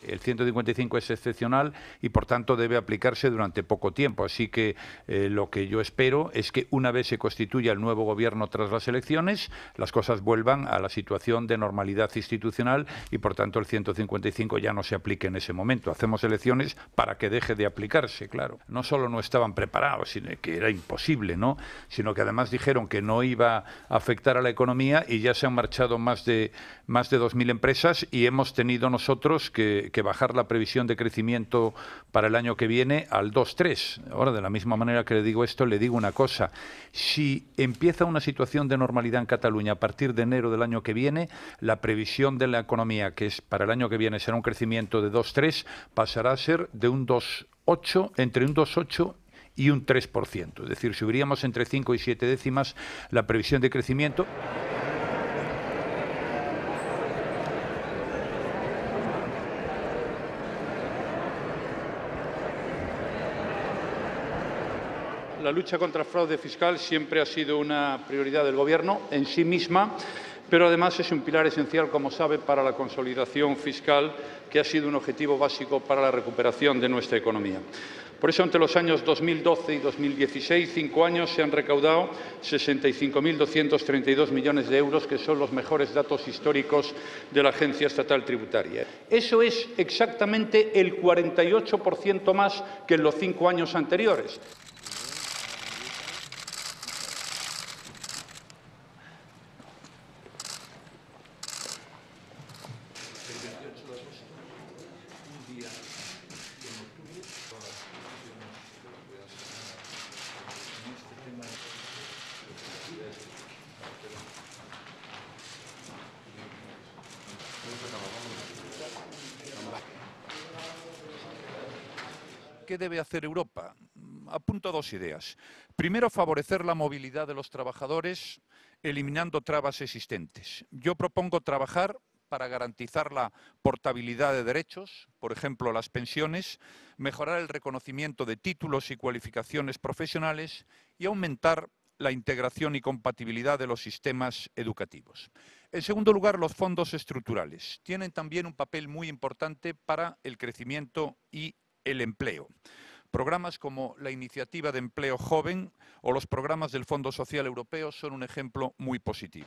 El 155 es excepcional y, por tanto, debe aplicarse durante poco tiempo. Así que lo que yo espero es que una vez se constituya el nuevo gobierno tras las elecciones, las cosas vuelvan a la situación de normalidad institucional y, por tanto, el 155 ya no se aplique en ese momento. Hacemos elecciones para que deje de aplicarse, claro. No solo no estaban preparados, sino que era imposible, ¿no? Sino que además dijeron que no iba a afectar a la economía y ya se han marchado más de 2.000 empresas y hemos tenido nosotros que bajar la previsión de crecimiento para el año que viene al 2,3. Ahora, de la misma manera que le digo esto, le digo una cosa. Si empieza una situación de normalidad en Cataluña a partir de enero del año que viene, la previsión de la economía, que es para el año que viene será un crecimiento de 2,3, pasará a ser de un 2,8, entre un 2,8 y un 3%. Es decir, subiríamos entre 5 y 7 décimas la previsión de crecimiento. La lucha contra el fraude fiscal siempre ha sido una prioridad del Gobierno en sí misma, pero además es un pilar esencial, como sabe, para la consolidación fiscal, que ha sido un objetivo básico para la recuperación de nuestra economía. Por eso, entre los años 2012 y 2016, 5 años, se han recaudado 65.232 millones de euros, que son los mejores datos históricos de la Agencia Estatal Tributaria. Eso es exactamente el 48% más que en los 5 años anteriores. ¿Qué debe hacer Europa? Apunto dos ideas. Primero, favorecer la movilidad de los trabajadores, eliminando trabas existentes. Yo propongo trabajar para garantizar la portabilidad de derechos, por ejemplo, las pensiones, mejorar el reconocimiento de títulos y cualificaciones profesionales y aumentar la integración y compatibilidad de los sistemas educativos. En segundo lugar, los fondos estructurales tienen también un papel muy importante para el crecimiento y el empleo. Programas como la Iniciativa de Empleo Joven o los programas del Fondo Social Europeo son un ejemplo muy positivo.